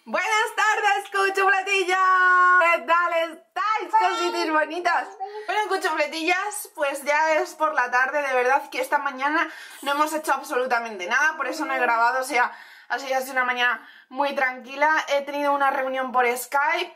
Buenas tardes, cuchufletillas. ¿Qué tal estáis, cositis bonitas? Bueno, cuchufletillas, pues ya es por la tarde. De verdad que esta mañana no hemos hecho absolutamente nada, por eso no he grabado. O sea, ha sido una mañana muy tranquila. He tenido una reunión por Skype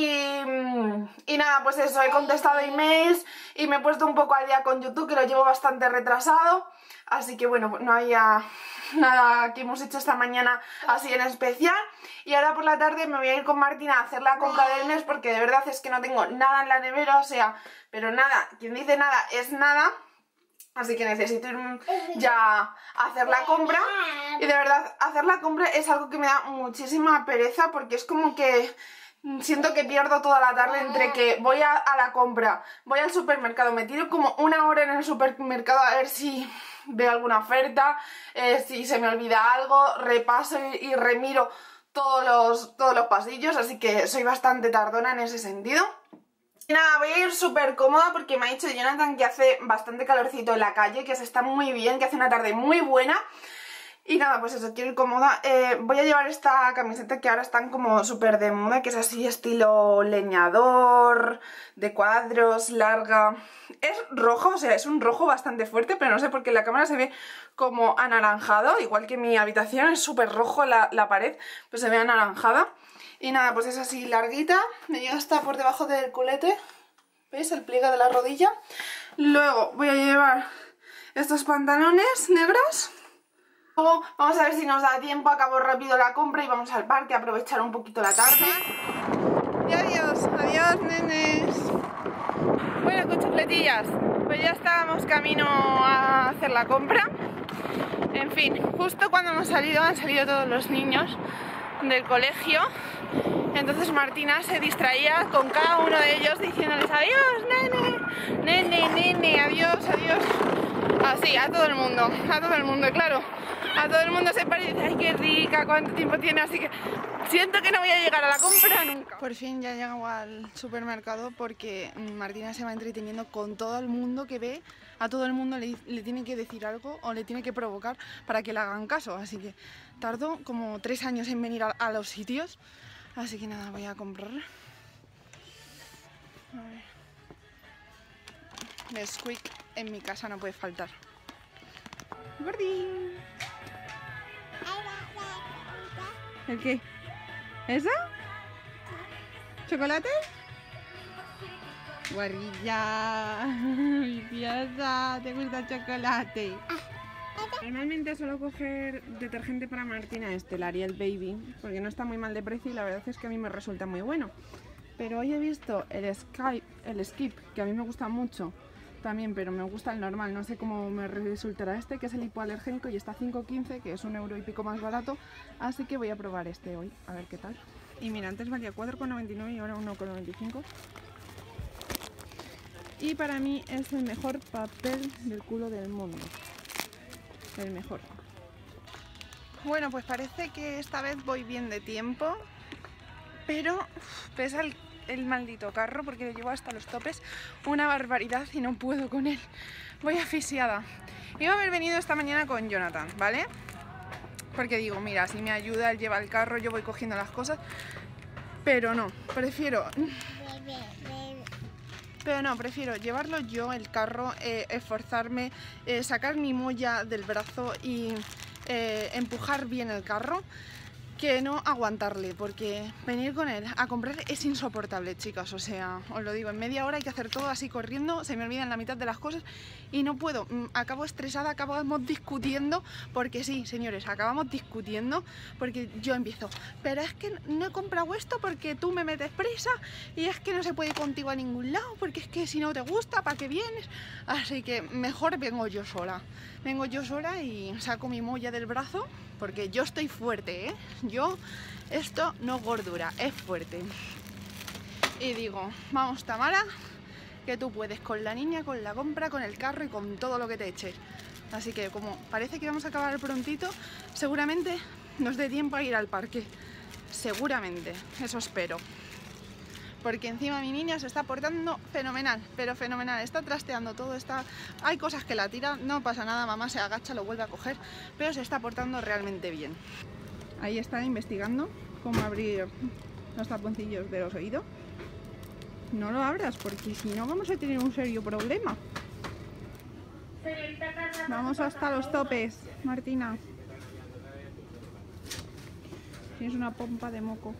y nada, pues eso, he contestado emails y me he puesto un poco al día con YouTube, que lo llevo bastante retrasado. Así que bueno, no había nada que hemos hecho esta mañana así en especial. Y ahora por la tarde me voy a ir con Martina a hacer la compra del mes, porque de verdad es que no tengo nada en la nevera, o sea, pero nada, quien dice nada es nada. Así que necesito ir ya a hacer la compra. Y de verdad, hacer la compra es algo que me da muchísima pereza, porque es como que siento que pierdo toda la tarde entre que voy a la compra, voy al supermercado, me tiro como una hora en el supermercado a ver si veo alguna oferta, si se me olvida algo, repaso y remiro todos los pasillos, así que soy bastante tardona en ese sentido. Y nada, voy a ir súper cómoda porque me ha dicho Jonathan que hace bastante calorcito en la calle, que se está muy bien, que hace una tarde muy buena. Y nada, pues eso, quiero ir cómoda. Voy a llevar esta camiseta que ahora están como súper de moda, que es así estilo leñador, de cuadros, larga. Es rojo, o sea, es un rojo bastante fuerte, pero no sé por qué en la cámara se ve como anaranjado, igual que mi habitación es súper rojo la pared, pues se ve anaranjada. Y nada, pues es así larguita, me llega hasta por debajo del culete, ¿veis? El pliegue de la rodilla. Luego voy a llevar estos pantalones negros. Luego vamos a ver si nos da tiempo, acabo rápido la compra y vamos al parque a aprovechar un poquito la tarde. Y adiós nenes. Bueno, cuchufletillas, pues ya estábamos camino a hacer la compra. En fin, justo cuando hemos salido, han salido todos los niños del colegio. Entonces Martina se distraía con cada uno de ellos diciéndoles adiós, nene, adiós. Así, a todo el mundo, claro. A todo el mundo se parece y dice, ay, qué rica, cuánto tiempo tiene, así que siento que no voy a llegar a la compra nunca. Por fin ya he llegado al supermercado porque Martina se va entreteniendo con todo el mundo que ve. A todo el mundo le tiene que decir algo o le tiene que provocar para que le hagan caso, así que tardó como 3 años en venir a los sitios. Así que nada, voy a comprar. A ver. Nesquik en mi casa no puede faltar. ¡Gordi! ¿El qué? ¿Eso? ¿Chocolate? Guarrilla. Mi pieza, ¿te gusta el chocolate? Normalmente suelo coger detergente para Martina, el Ariel Baby, porque no está muy mal de precio y la verdad es que a mí me resulta muy bueno. Pero hoy he visto el Skip, que a mí me gusta mucho también, pero me gusta el normal, no sé cómo me resultará este, que es el hipoalergénico y está a 5,15, que es 1 euro y pico más barato, así que voy a probar este hoy, a ver qué tal. Y mira, antes valía 4,99 y ahora 1,95. Y para mí es el mejor papel del culo del mundo. El mejor. Bueno, pues parece que esta vez voy bien de tiempo, pero pesa el maldito carro porque lo llevo hasta los topes, una barbaridad y no puedo con él, voy asfixiada. Iba a haber venido esta mañana con Jonathan, ¿vale? Porque digo, mira, si me ayuda, él lleva el carro, yo voy cogiendo las cosas, pero no, prefiero llevarlo yo, el carro, esforzarme, sacar mi molla del brazo y empujar bien el carro, que no aguantarle, porque venir con él a comprar es insoportable, chicas. O sea, os lo digo, en media hora hay que hacer todo así corriendo, se me olvidan la mitad de las cosas y no puedo, acabo estresada, acabamos discutiendo, porque sí, señores, acabamos discutiendo porque yo empiezo, pero es que no he comprado esto porque tú me metes prisa y es que no se puede ir contigo a ningún lado, porque es que si no te gusta, ¿para qué vienes? Así que mejor vengo yo sola y saco mi molla del brazo, porque yo estoy fuerte, ¿eh? Esto no es gordura, es fuerte. Y digo, vamos Tamara, que tú puedes con la niña, con la compra, con el carro y con todo lo que te eches. Así que como parece que vamos a acabar prontito, seguramente nos dé tiempo a ir al parque. Seguramente, eso espero. Porque encima mi niña se está portando fenomenal, pero fenomenal, está trasteando todo, hay cosas que la tira, no pasa nada, mamá se agacha, lo vuelve a coger, pero se está portando realmente bien. Ahí está investigando cómo abrir los taponcillos de los oídos. No lo abras porque si no vamos a tener un serio problema. Vamos hasta los topes, Martina. Tienes una pompa de moco.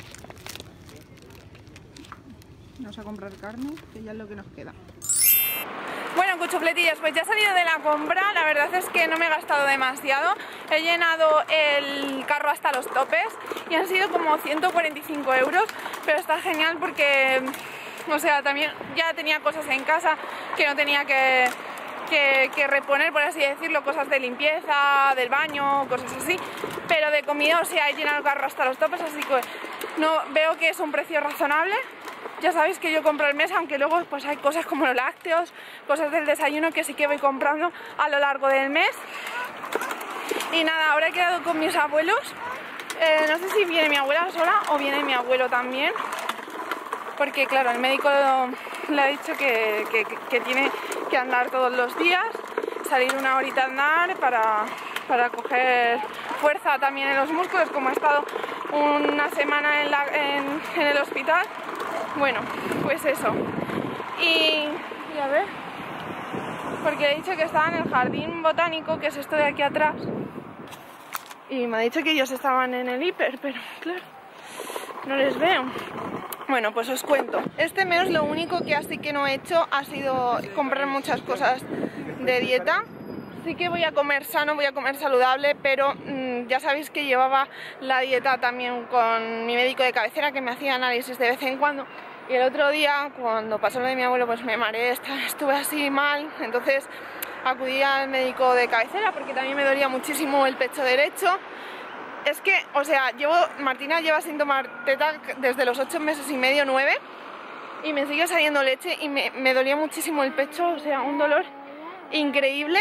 Vamos a comprar carne, que ya es lo que nos queda. Bueno, cuchufletillas, pues ya he salido de la compra. La verdad es que no me he gastado demasiado. He llenado el carro hasta los topes y han sido como 145 euros. Pero está genial porque, o sea, también ya tenía cosas en casa que no tenía que reponer, por así decirlo, cosas de limpieza, del baño, cosas así, pero de comida, o sea, he llenado el carro hasta los topes, así que no veo que es un precio razonable. Ya sabéis que yo compro el mes, aunque luego pues hay cosas como los lácteos, cosas del desayuno que sí que voy comprando a lo largo del mes. Y nada, ahora he quedado con mis abuelos, no sé si viene mi abuela sola o viene mi abuelo también, porque claro, el médico le ha dicho que tiene que andar todos los días, salir una horita a andar para coger fuerza también en los músculos, como ha estado una semana en el hospital. Bueno, pues eso. Y a ver, porque he dicho que estaba en el jardín botánico, que es esto de aquí atrás, y me ha dicho que ellos estaban en el hiper, pero claro, no les veo. Bueno, pues os cuento. Este mes lo único que así que no he hecho ha sido comprar muchas cosas de dieta. Sí que voy a comer sano, voy a comer saludable, pero ya sabéis que llevaba la dieta también con mi médico de cabecera, que me hacía análisis de vez en cuando. Y el otro día, cuando pasó lo de mi abuelo, pues me mareé, estuve así mal. Entonces acudí al médico de cabecera porque también me dolía muchísimo el pecho derecho. Es que, o sea, Martina lleva sin tomar teta desde los 8 meses y medio, 9, y me sigue saliendo leche y me dolía muchísimo el pecho, o sea, un dolor increíble.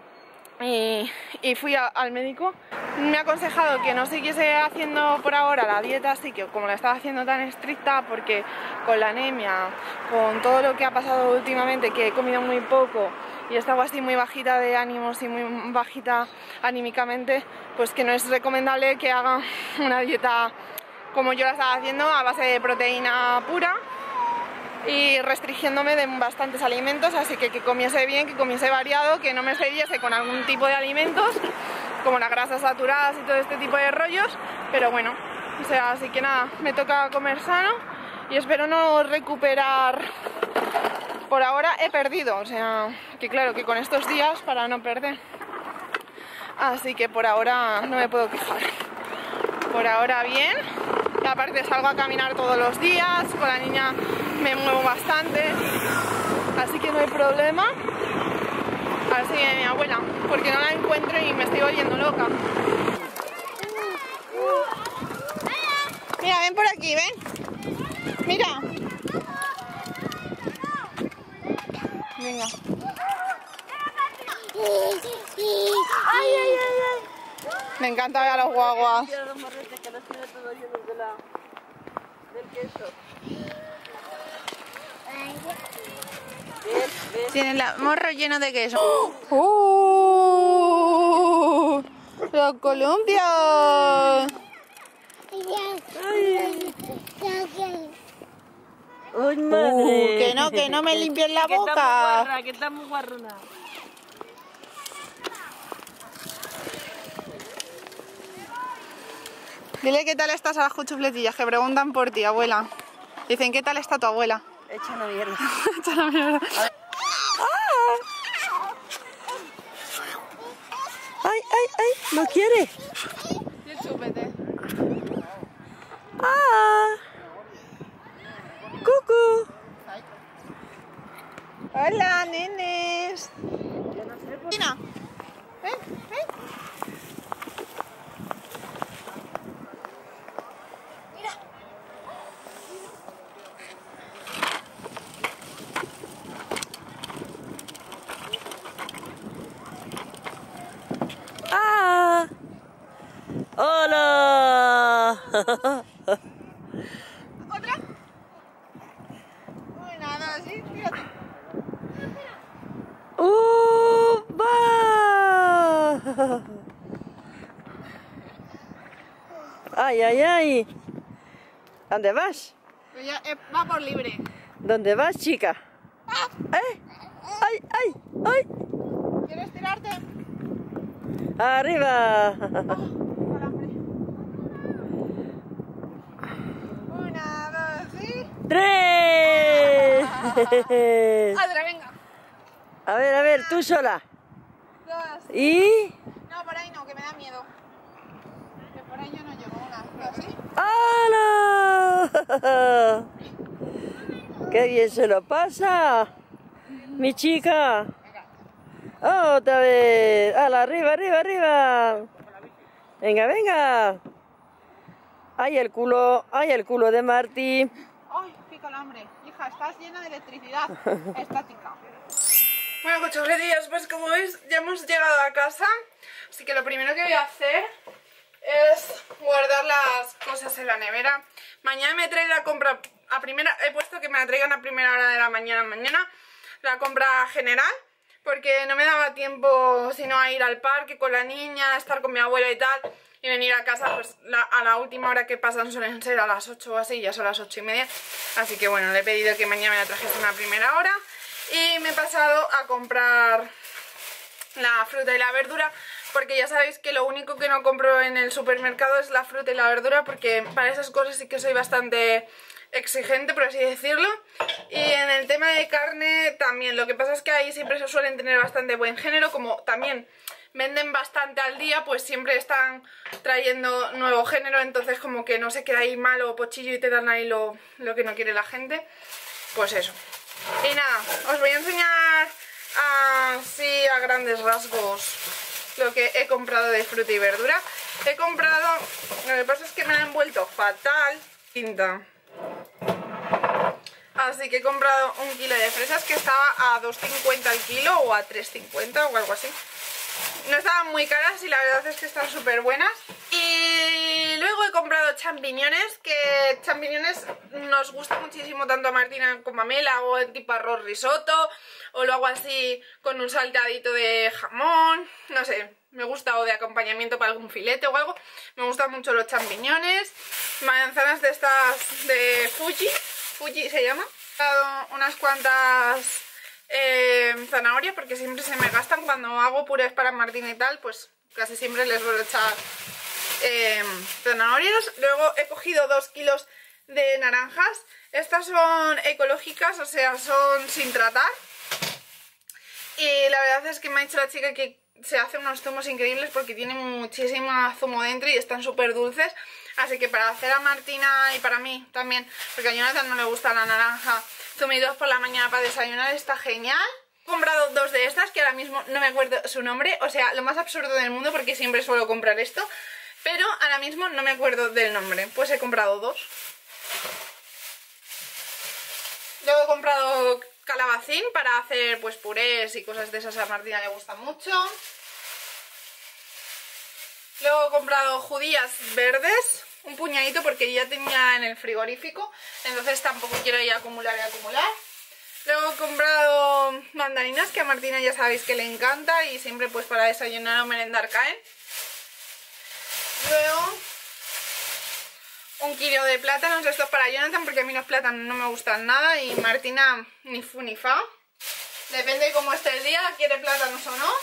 Y fui al médico. Me ha aconsejado que no siguiese haciendo por ahora la dieta así que como la estaba haciendo tan estricta, porque con la anemia, con todo lo que ha pasado últimamente, que he comido muy poco y estaba así muy bajita de ánimos y muy bajita anímicamente, pues que no es recomendable que haga una dieta como yo la estaba haciendo, a base de proteína pura y restringiéndome de bastantes alimentos, así que comiese bien, que comiese variado, que no me excediese con algún tipo de alimentos como las grasas saturadas y todo este tipo de rollos. Pero bueno, o sea, así que nada, me toca comer sano y espero no recuperar. Por ahora he perdido, o sea, que claro, que con estos días para no perder. Así que por ahora no me puedo quejar. Por ahora bien. Y aparte salgo a caminar todos los días, con la niña me muevo bastante, así que no hay problema. A ver si viene mi abuela, porque no la encuentro y me estoy volviendo loca. Mira, ven por aquí, ven. Mira. Venga. Ay, ay, ay, ay. Me encanta ver a los guaguas. Tienen el morro lleno de queso. ¡Los columpios! ¡Uy, madre! Que no me limpien la boca. Que está muy guarrona. Dile qué tal estás a las cuchufletillas, que preguntan por ti, abuela. Dicen, ¿qué tal está tu abuela? Echa una mierda. Echa la mierda. ¡Ay, ay, ay! ¿No quiere? Sí, chúpete. ¡Ah! ¡Cucu! Hola, nenes. Tina, ven, ven. ¡Ah! ¡Hola! ¿Otra? Uy, nada, así, fíjate. ¡Va! ¡Ay, ay, ay! ¿Dónde vas? Pues ya, va por libre. ¿Dónde vas, chica? ¡Eh! ¡Ay, ay, ay! ¿Quieres tirarte? ¡Arriba! Calambre. Una, dos y... ¡Tres! ¡Otra, venga! A ver, tú sola. Dos. ¿Y? No, por ahí no, que me da miedo. Que por ahí yo no llego. Una, dos y... ¡Hala! ¡Qué bien se lo pasa! Mi chica. Otra vez. ¡Hala, arriba, arriba, arriba! Venga, venga. ¡Ay, el culo! ¡Ay, el culo de Martí! ¡Ay, qué calambre! Hija, estás llena de electricidad estática. Bueno, cochurrerías, pues como veis ya hemos llegado a casa. Así que lo primero que voy a hacer es guardar las cosas en la nevera. Mañana me trae la compra a primera... He puesto que me la traigan a primera hora de la mañana. Mañana la compra general, porque no me daba tiempo sino a ir al parque con la niña, a estar con mi abuela y tal, y venir a casa pues a la última hora que pasan suelen ser a las 8 o así, ya son las 8:30. Así que bueno, le he pedido que mañana me la trajese a primera hora y me he pasado a comprar la fruta y la verdura, porque ya sabéis que lo único que no compro en el supermercado es la fruta y la verdura, porque para esas cosas sí que soy bastante exigente, por así decirlo. Y en el tema de carne también, lo que pasa es que ahí siempre se suelen tener bastante buen género, como también venden bastante al día, pues siempre están trayendo nuevo género, entonces como que no se queda ahí malo o pochillo y te dan ahí lo que no quiere la gente, pues eso. Y nada, os voy a enseñar así a grandes rasgos lo que he comprado de fruta y verdura. He comprado, lo que pasa es que me la han envuelto fatal, tinta. Así que he comprado 1 kilo de fresas, que estaba a 2,50 el kilo o a 3,50 o algo así. No estaban muy caras y la verdad es que están súper buenas. Y luego he comprado champiñones, que champiñones nos gusta muchísimo tanto a Martina como a mí. La hago en tipo arroz risotto o lo hago así con un salteadito de jamón, no sé, me gusta, o de acompañamiento para algún filete o algo. Me gustan mucho los champiñones. Manzanas de estas de Fuji se llama. He dado unas cuantas zanahorias, porque siempre se me gastan cuando hago purés para Martina y tal, pues casi siempre les voy a echar zanahorias. Luego he cogido 2 kilos de naranjas. Estas son ecológicas, o sea, son sin tratar. Y la verdad es que me ha dicho la chica que se hacen unos zumos increíbles porque tienen muchísimo zumo dentro y están súper dulces. Así que para hacer a Martina y para mí también, porque a Jonathan no le gusta la naranja, zumidos por la mañana para desayunar, está genial. He comprado 2 de estas, que ahora mismo no me acuerdo su nombre, o sea, lo más absurdo del mundo, porque siempre suelo comprar esto, pero ahora mismo no me acuerdo del nombre. Pues he comprado 2. Luego he comprado calabacín para hacer pues purés y cosas de esas, a Martina le gusta mucho. Luego he comprado judías verdes, un puñadito, porque ya tenía en el frigorífico, entonces tampoco quiero ir a acumular y acumular. Luego he comprado mandarinas, que a Martina ya sabéis que le encanta y siempre pues para desayunar o merendar caen. Luego 1 kilo de plátanos, esto es para Jonathan porque a mí los plátanos no me gustan nada y Martina ni fu ni fa. Depende de cómo esté el día, quiere plátanos o no.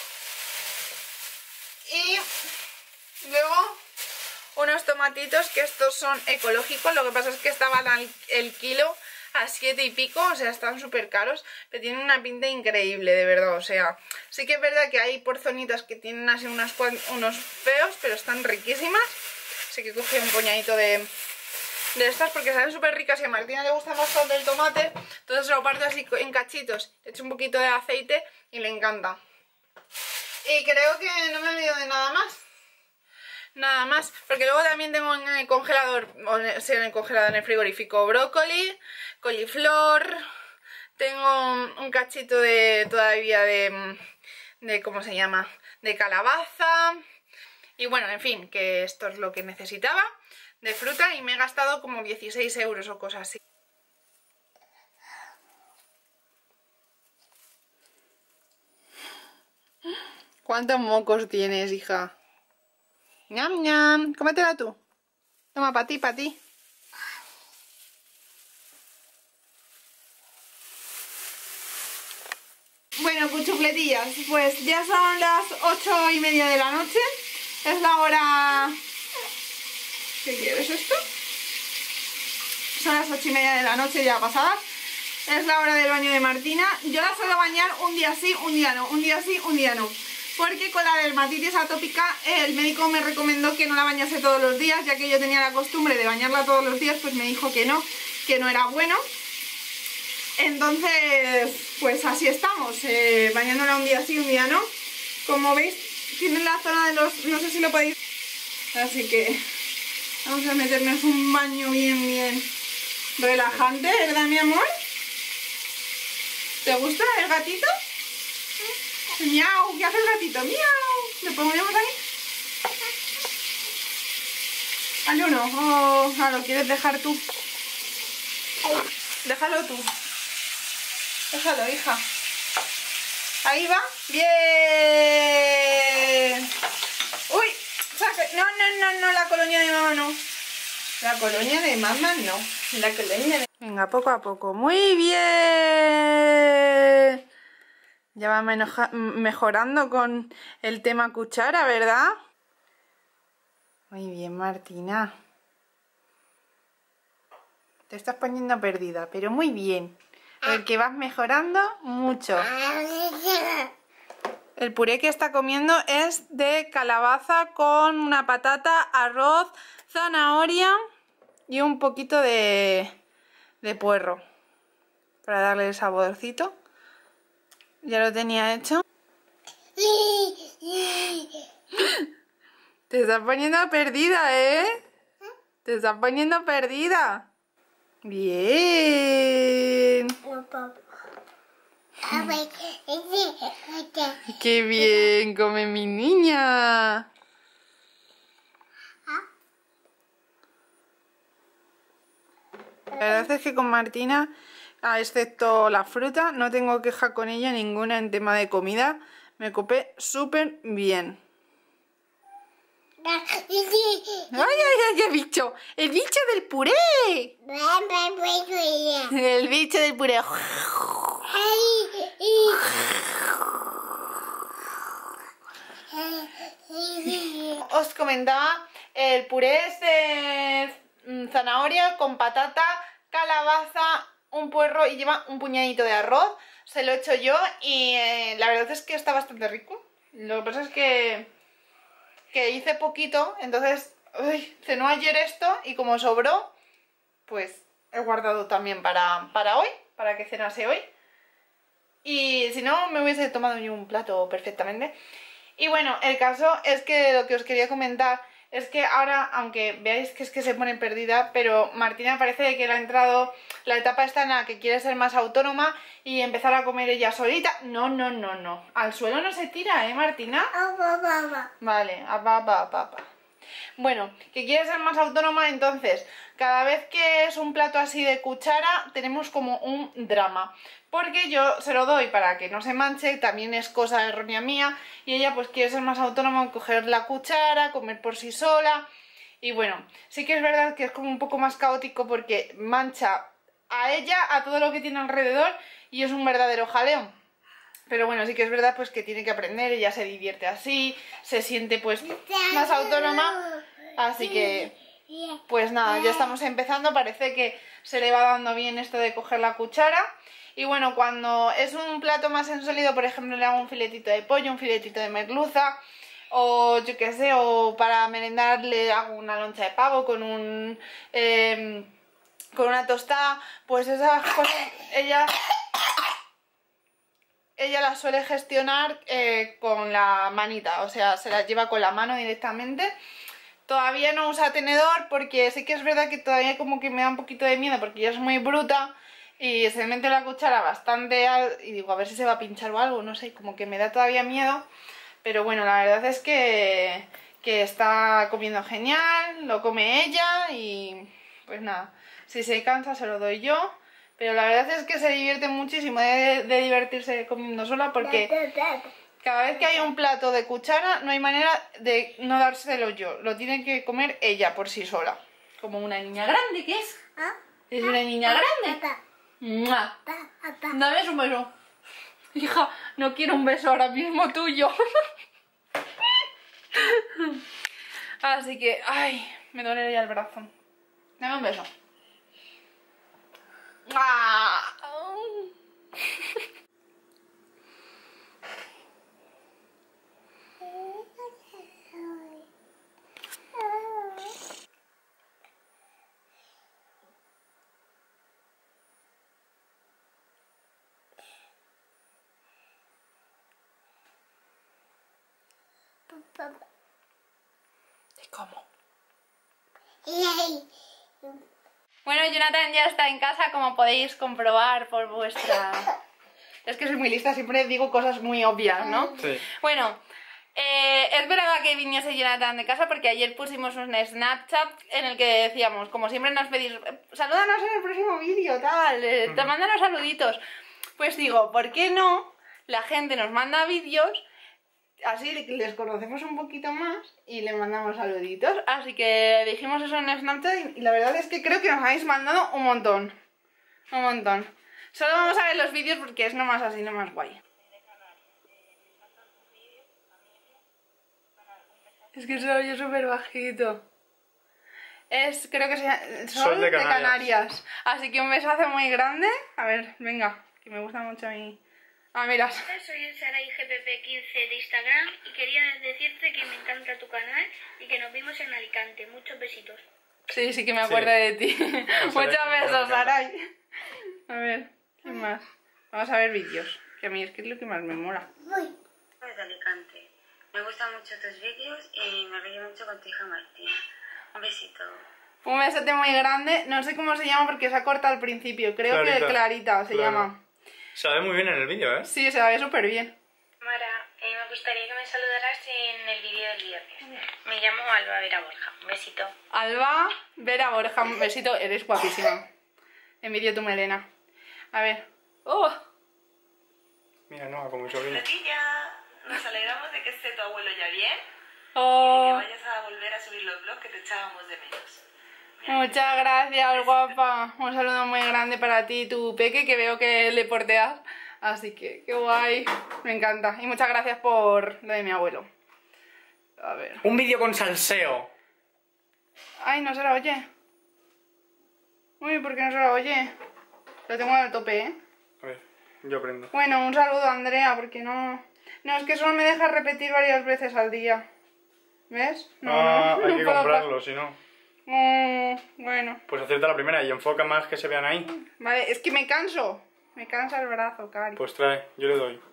Y luego unos tomatitos, que estos son ecológicos, lo que pasa es que estaban el kilo a 7 y pico, o sea, están súper caros, pero tienen una pinta increíble, de verdad, o sea, sí que es verdad que hay por zonitas que tienen así unos feos, pero están riquísimas. Así que cogí un puñadito de estas porque saben súper ricas y a Martina le gusta bastante el tomate, entonces lo parto así en cachitos, le echo un poquito de aceite y le encanta. Y creo que no me olvido de nada más. Nada más, porque luego también tengo en el congelador, o sea, en el congelador, en el frigorífico, brócoli, coliflor, tengo un cachito de todavía de ¿cómo se llama? De calabaza. Y bueno, en fin, que esto es lo que necesitaba de fruta y me he gastado como 16 euros o cosas así. ¿Cuántos mocos tienes, hija? ¡Ñam, ñam! Cómetela tú. Toma, para ti, para ti. Bueno, cuchufletillas, pues ya son las 8:30 de la noche. Es la hora... ¿Qué quieres esto? Son las 8:30 de la noche ya pasadas. Es la hora del baño de Martina. Yo la suelo bañar un día sí, un día no. Un día sí, un día no. Porque con la dermatitis atópica el médico me recomendó que no la bañase todos los días, ya que yo tenía la costumbre de bañarla todos los días, pues me dijo que no era bueno. Entonces, pues así estamos, bañándola un día sí, un día no. Como veis, tiene la zona de los... no sé si lo podéis... Así que vamos a meternos un baño bien relajante, ¿verdad, mi amor? ¿Te gusta el gatito? Miau, ¿qué hace el gatito? Miau. ¿Lo ponemos ahí? Hazle uno. Oh, lo quieres dejar tú. Déjalo tú. Déjalo, hija. Ahí va. Bien. Uy, saca. No, la colonia de mamá no. La colonia de mamá no. La colonia de... Venga, poco a poco. Muy bien. Ya va mejorando con el tema cuchara, ¿verdad? Muy bien, Martina. Te estás poniendo perdida, pero muy bien. El que vas mejorando mucho. El puré que está comiendo es de calabaza con una patata, arroz, zanahoria y un poquito de puerro. Para darle el saborcito. Ya lo tenía hecho. Te estás poniendo perdida, ¿eh? Te estás poniendo perdida. Bien. Qué bien come mi niña. La verdad es que con Martina, excepto la fruta, no tengo queja con ella ninguna en tema de comida. Me copé súper bien. ¡Ay, qué bicho! ¡El bicho del puré! El bicho del puré. Os comentaba, el puré es de zanahoria con patata, calabaza, un puerro y lleva un puñadito de arroz. Se lo he hecho yo y la verdad es que está bastante rico. Lo que pasa es que hice poquito, entonces cenó ayer esto y como sobró, pues he guardado también para hoy, para que cenase hoy. Y si no, me hubiese tomado yo un plato perfectamente. Y bueno, el caso es que lo que os quería comentar es que ahora, aunque veáis que es que se pone perdida, pero Martina parece que le ha entrado la etapa esta en la que quiere ser más autónoma y empezar a comer ella solita. No. Al suelo no se tira, ¿eh, Martina? Vale, Bueno, que quiere ser más autónoma, entonces cada vez que es un plato así de cuchara tenemos como un drama. Porque yo se lo doy para que no se manche, también es cosa errónea mía. Y ella pues quiere ser más autónoma, coger la cuchara, comer por sí sola. Y bueno, sí que es verdad que es como un poco más caótico porque mancha a ella, a todo lo que tiene alrededor y es un verdadero jaleo. Pero bueno, sí que es verdad pues que tiene que aprender, ella se divierte así, se siente pues más autónoma. Así que pues nada, ya estamos empezando, parece que se le va dando bien esto de coger la cuchara. Y bueno, cuando es un plato más en sólido, por ejemplo, le hago un filetito de pollo, un filetito de merluza, o yo qué sé, o para merendar le hago una loncha de pavo con con una tostada, pues esas cosas ella las suele gestionar con la manita, o sea, se las lleva con la mano directamente. Todavía no usa tenedor porque sí que es verdad que todavía como que me da un poquito de miedo porque ella es muy bruta. Y se mete la cuchara bastante y digo, a ver si se va a pinchar o algo, no sé, como que me da todavía miedo. Pero bueno, la verdad es que está comiendo genial, lo come ella y pues nada, si se cansa se lo doy yo. Pero la verdad es que se divierte muchísimo de divertirse comiendo sola porque cada vez que hay un plato de cuchara no hay manera de no dárselo yo, lo tiene que comer ella por sí sola. Como una niña grande, ¿qué es? Es una niña grande. ¡Mua! Dame un beso. Hija, no quiero un beso ahora mismo tuyo. Así que, ay, me duele ya el brazo. Dame un beso. ¡Ah! ¿Y cómo? Bueno, Jonathan ya está en casa, como podéis comprobar por vuestra... Es que soy muy lista, siempre digo cosas muy obvias, ¿no? Sí. Bueno, esperaba que viniese Jonathan de casa porque ayer pusimos un Snapchat en el que decíamos, como siempre nos pedís, salúdanos en el próximo vídeo, tal, te mándanos saluditos. Pues digo, ¿por qué no? La gente nos manda vídeos, así les conocemos un poquito más y le mandamos saluditos. Así que dijimos eso en Snapchat y la verdad es que creo que nos habéis mandado un montón. Un montón. Solo vamos a ver los vídeos porque es nomás así, nomás guay. Es que se oye súper bajito. Creo que es Sol de Canarias. Así que un besazo muy grande. A ver, venga, que me gusta mucho a mí. Ah, mira. Soy SaraiGPP15 de Instagram y quería decirte que me encanta tu canal y que nos vimos en Alicante. Muchos besitos. Sí, sí que me acuerdo de ti. Muchos besos, Saray. A ver, ¿qué más? Vamos a ver vídeos, que a mí es que es lo que más me mola. Desde Alicante. Me gustan mucho tus vídeos y me río mucho con tu hija Martina. Un besito. Un besote muy grande. No sé cómo se llama porque se ha cortado al principio. Creo que Clarita se llama. Se ve muy bien en el vídeo, ¿eh? Sí, se ve súper bien. Mara, me gustaría que me saludaras en el vídeo del viernes. Me llamo Alba Vera Borja. Un besito. Alba Vera Borja, un besito. Eres guapísima. Envidio tu melena. A ver. ¡Oh! Mira, no, como mi sobrino. Natilla, nos alegramos de que esté tu abuelo ya bien Oh. y de que vayas a volver a subir los vlogs que te echábamos de menos. Muchas gracias, guapa. Un saludo muy grande para ti y tu peque, que veo que le porteas. Así que, qué guay. Me encanta. Y muchas gracias por lo de mi abuelo. A ver. Un vídeo con salseo. Ay, no se la oye. Uy, ¿por qué no se la oye? Lo tengo al tope, ¿eh? A ver, yo aprendo. Bueno, un saludo a Andrea, porque no... No, es que solo me deja repetir varias veces al día. ¿Ves? No, Hay no que puedo comprarlo, si no. Bueno. Pues acierta la primera y enfoca más que se vean ahí. Vale, es que me canso. Me cansa el brazo, Cari. Pues trae, yo le doy.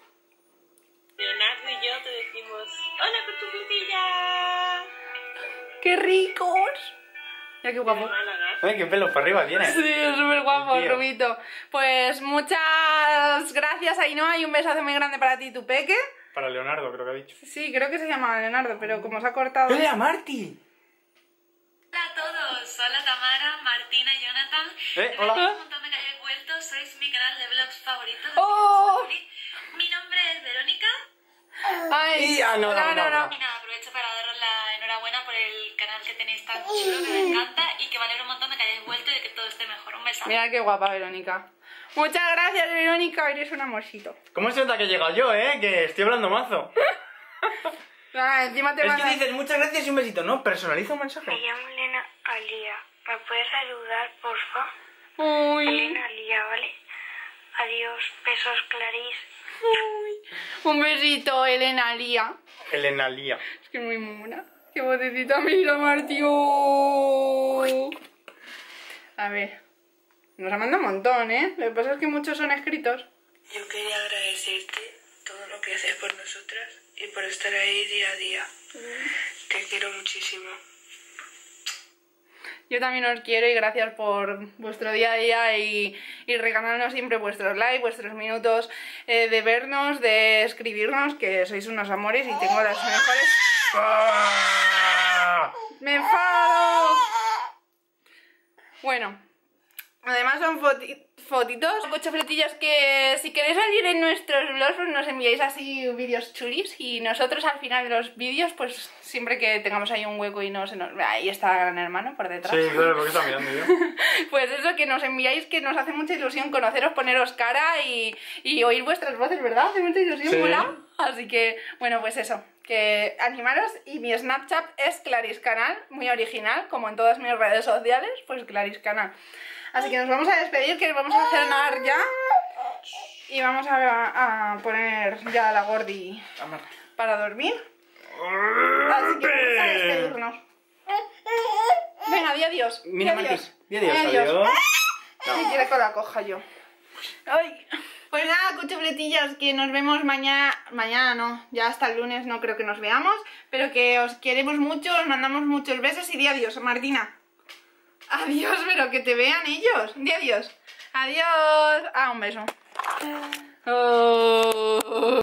Leonardo y yo te decimos ¡hola, cuchufletilla! ¡Qué ricos! Mira qué guapo. Ay, qué pelo para arriba tiene. Sí, es súper guapo, Tío. Rubito. Pues muchas gracias, Ainhoa, y un besazo muy grande para ti y tu peque. Para Leonardo, creo que ha dicho. Sí, creo que se llama Leonardo, pero como se ha cortado... ¡Hola, Marti! Hola a todos, hola Tamara, Martina y Jonathan. Hola. Un montón de que hayáis vuelto, sois mi canal de vlogs favorito. ¡Oh! Mi nombre es Verónica. Ay, Y- no. Y nada, aprovecho para daros la enhorabuena por el canal que tenéis tan chulo, que me encanta y que me alegro un montón de que hayáis vuelto y de que todo esté mejor. Un besazo. Mira qué guapa, Verónica. Muchas gracias, Verónica, eres un amorcito. ¿Cómo se nota que he llegado yo, Que estoy hablando mazo. Encima te Es que manda... dices muchas gracias y un besito. No, personaliza un mensaje. Me llamo Elena Alía. ¿Me puedes saludar, porfa? Uy, Elena Alía, ¿vale? Adiós, besos, Clarís. un besito, Elena Lía. Elena Lía. Es que es muy mona. Qué vocecita, mira, Martí. Oh. A ver. Nos ha mandado un montón, ¿eh? Lo que pasa es que muchos son escritos. Yo quería agradecerte todo lo que haces por nosotras y por estar ahí día a día. Te quiero muchísimo. Yo también os quiero y gracias por vuestro día a día y regalarnos siempre vuestros likes, vuestros minutos de vernos, de escribirnos, que sois unos amores y tengo las mejores... ¡Ah! ¡Me enfado! Bueno, además son fotitos. Cuchufletillas, que si queréis salir en nuestros vlogs, pues nos enviáis así vídeos chulis. Y nosotros al final de los vídeos, pues siempre que tengamos ahí un hueco y no se nos... Ahí está Gran Hermano por detrás. Sí, claro, porque está mirando yo. Pues eso, que nos enviáis, que nos hace mucha ilusión conoceros, poneros cara y oír vuestras voces, ¿verdad? Hace mucha ilusión, Sí. mola. Así que, bueno, pues eso, que animaros. Y mi Snapchat es Claris Canal, muy original, como en todas mis redes sociales, pues Claris Canal. Así que nos vamos a despedir, que vamos a cenar ya. Y vamos a poner ya a la Gordi para dormir. Así que vamos a despedirnos. Venga, di adiós. Mira, Di adiós. Martí. Di adiós, Di adiós. Me quiere que la coja yo. Ay. Pues nada, cuchufletillas, que nos vemos mañana. Mañana no, ya hasta el lunes no creo que nos veamos. Pero que os queremos mucho, os mandamos muchos besos y di adiós, Martina. Adiós, pero que te vean ellos. Di adiós. Adiós. Ah, un beso. Oh.